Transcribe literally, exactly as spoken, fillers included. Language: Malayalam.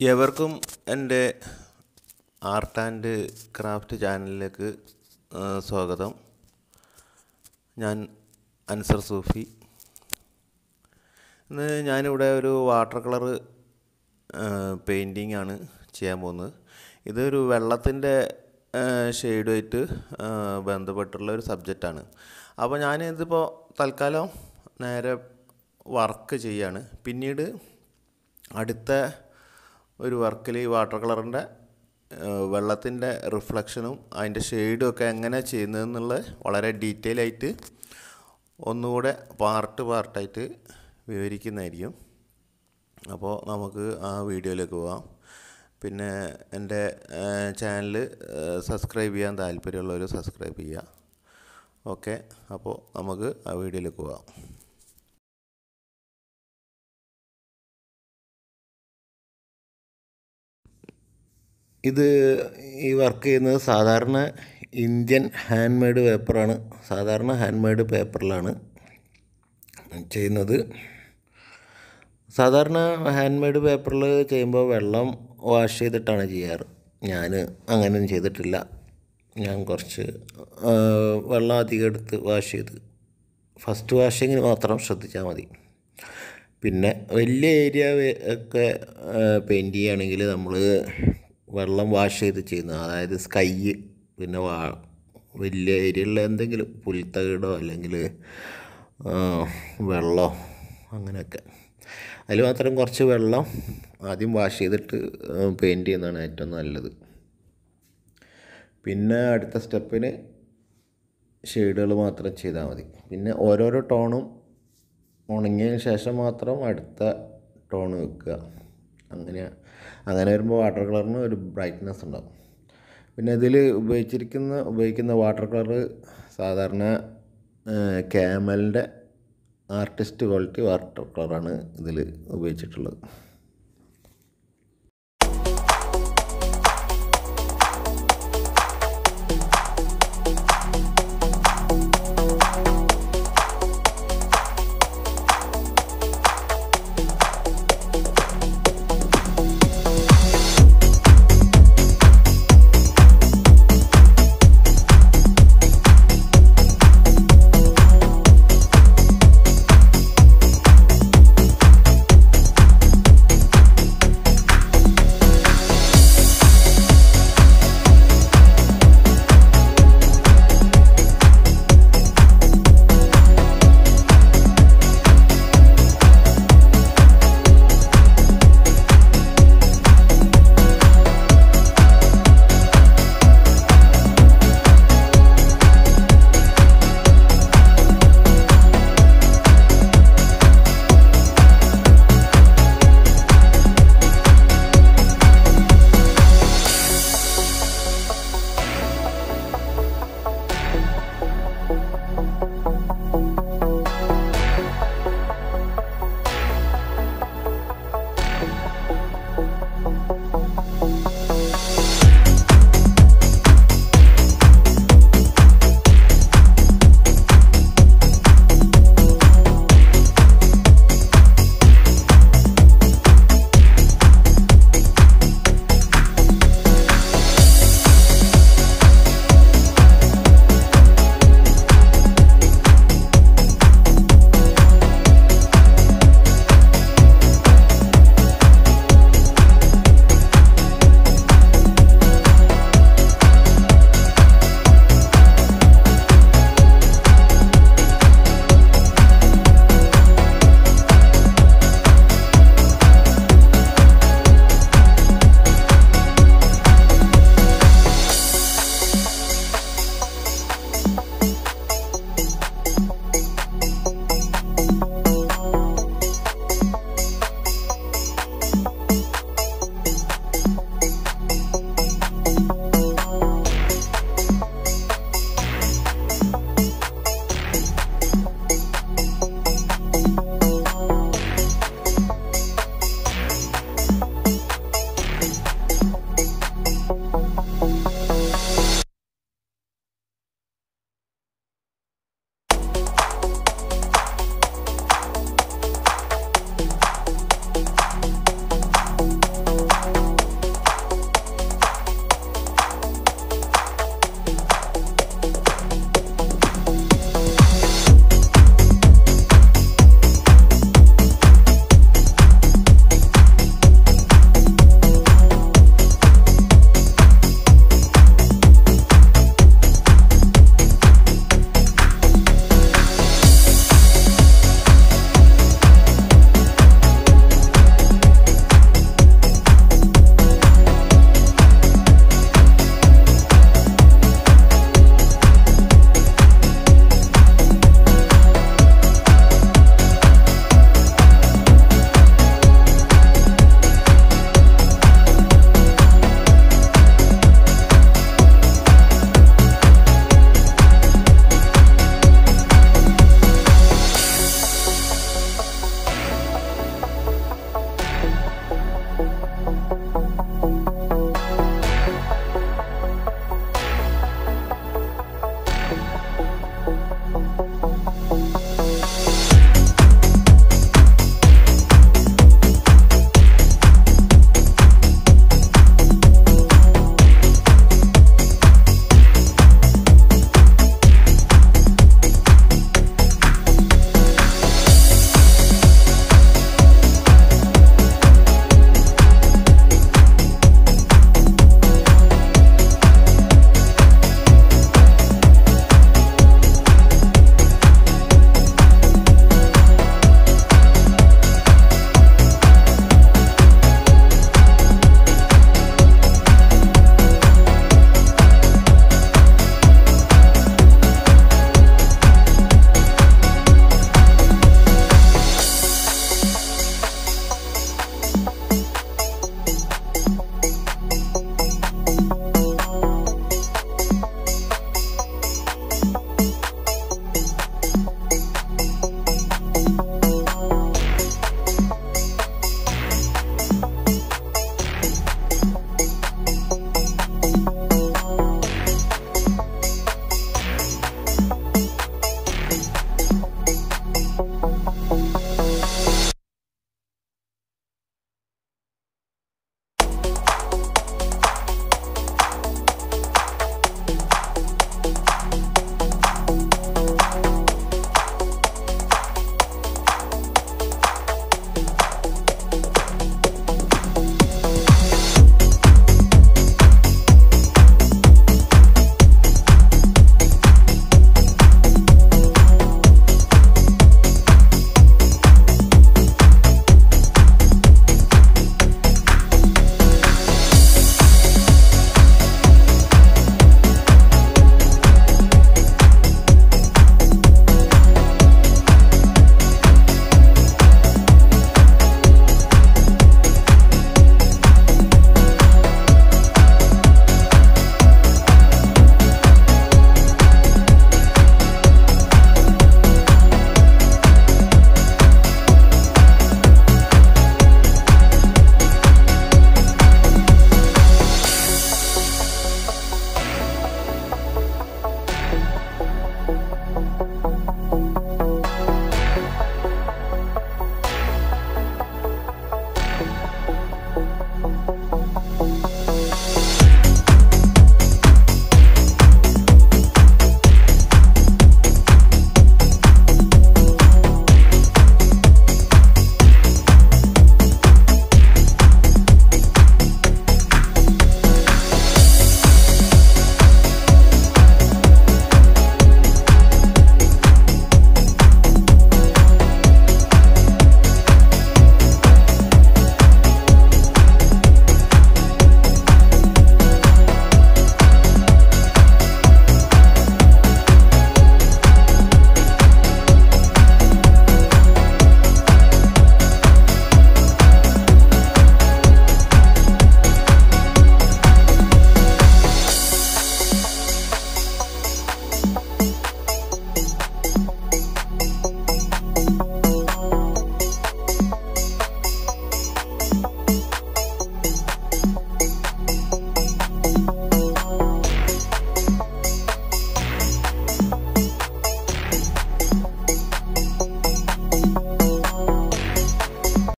എവർക്കും എൻ്റെ ആർട്ട് ആൻഡ് ക്രാഫ്റ്റ് ചാനലിലേക്ക് സ്വാഗതം. ഞാൻ അൻസർ സൂഫി. ഇന്ന് ഞാനിവിടെ ഒരു വാട്ടർ കളർ പെയിൻറ്റിംഗ് ആണ് ചെയ്യാൻ പോകുന്നത്. ഇതൊരു വെള്ളത്തിൻ്റെ ഷെയ്ഡുമായിട്ട് ബന്ധപ്പെട്ടുള്ള ഒരു സബ്ജക്റ്റാണ്. അപ്പോൾ ഞാനിതിപ്പോൾ തൽക്കാലം നേരെ വർക്ക് ചെയ്യാണ്. പിന്നീട് അടുത്ത ഒരു വർക്കിൽ ഈ വാട്ടർ കളറിൻ്റെ വെള്ളത്തിൻ്റെ റിഫ്ലക്ഷനും അതിൻ്റെ ഷെയ്ഡും ഒക്കെ എങ്ങനെ ചെയ്യുന്നതെന്നുള്ളത് വളരെ ഡീറ്റെയിൽ ആയിട്ട് ഒന്നുകൂടെ പാർട്ട് പാർട്ടായിട്ട് വിവരിക്കുന്നതായിരിക്കും. അപ്പോൾ നമുക്ക് ആ വീഡിയോയിലേക്ക് പോകാം. പിന്നെ എൻ്റെ ചാനൽ സബ്സ്ക്രൈബ് ചെയ്യാൻ താല്പര്യമുള്ളവർ സബ്സ്ക്രൈബ് ചെയ്യുക. ഓക്കെ, അപ്പോൾ നമുക്ക് ആ വീഡിയോയിലേക്ക് പോകാം. ഇത് ഈ വർക്ക് ചെയ്യുന്നത് സാധാരണ ഇന്ത്യൻ ഹാൻഡ് മെയ്ഡ് പേപ്പറാണ്. സാധാരണ ഹാൻഡ് മെയ്ഡ് പേപ്പറിലാണ് ചെയ്യുന്നത്. സാധാരണ ഹാൻഡ് മെയ്ഡ് പേപ്പറിൽ ചെയ്യുമ്പോൾ വെള്ളം വാഷ് ചെയ്തിട്ടാണ് ചെയ്യാറ്. ഞാൻ അങ്ങനെയൊന്നും ചെയ്തിട്ടില്ല. ഞാൻ കുറച്ച് വെള്ളം അധികം എടുത്ത് വാഷ് ചെയ്ത് ഫസ്റ്റ് വാഷിങ്ങിന് മാത്രം ശ്രദ്ധിച്ചാൽ മതി. പിന്നെ വലിയ ഏരിയ ഒക്കെ പെയിൻറ്റ് ചെയ്യുകയാണെങ്കിൽ നമ്മൾ വെള്ളം വാഷ് ചെയ്ത് ചെയ്യുന്നത്, അതായത് സ്കൈ, പിന്നെ വാ വലിയ ഏരിയയിലുള്ള എന്തെങ്കിലും പുൽത്തകിടോ അല്ലെങ്കിൽ വെള്ളമോ അങ്ങനെയൊക്കെ, അതിൽ മാത്രം കുറച്ച് വെള്ളം ആദ്യം വാഷ് ചെയ്തിട്ട് പെയിൻറ്റ് ചെയ്യുന്നതാണ് ഏറ്റവും നല്ലത്. പിന്നെ അടുത്ത സ്റ്റെപ്പിന് ഷെയ്ഡുകൾ മാത്രം ചെയ്താൽ മതി. പിന്നെ ഓരോരോ ടോണും ഉണങ്ങിയതിന് ശേഷം മാത്രം അടുത്ത ടോൺ വെക്കുക. അങ്ങനെ അങ്ങനെ വരുമ്പോൾ വാട്ടർ കളറിന് ഒരു ബ്രൈറ്റ്നെസ് ഉണ്ടാകും. പിന്നെ ഇതിൽ ഉപയോഗിച്ചിരിക്കുന്ന ഉപയോഗിക്കുന്ന വാട്ടർ കളർ സാധാരണ ക്യാമലിൻ്റെ ആർട്ടിസ്റ്റ് ക്വാളിറ്റി വാട്ടർ കളറാണ് ഇതിൽ ഉപയോഗിച്ചിട്ടുള്ളത്.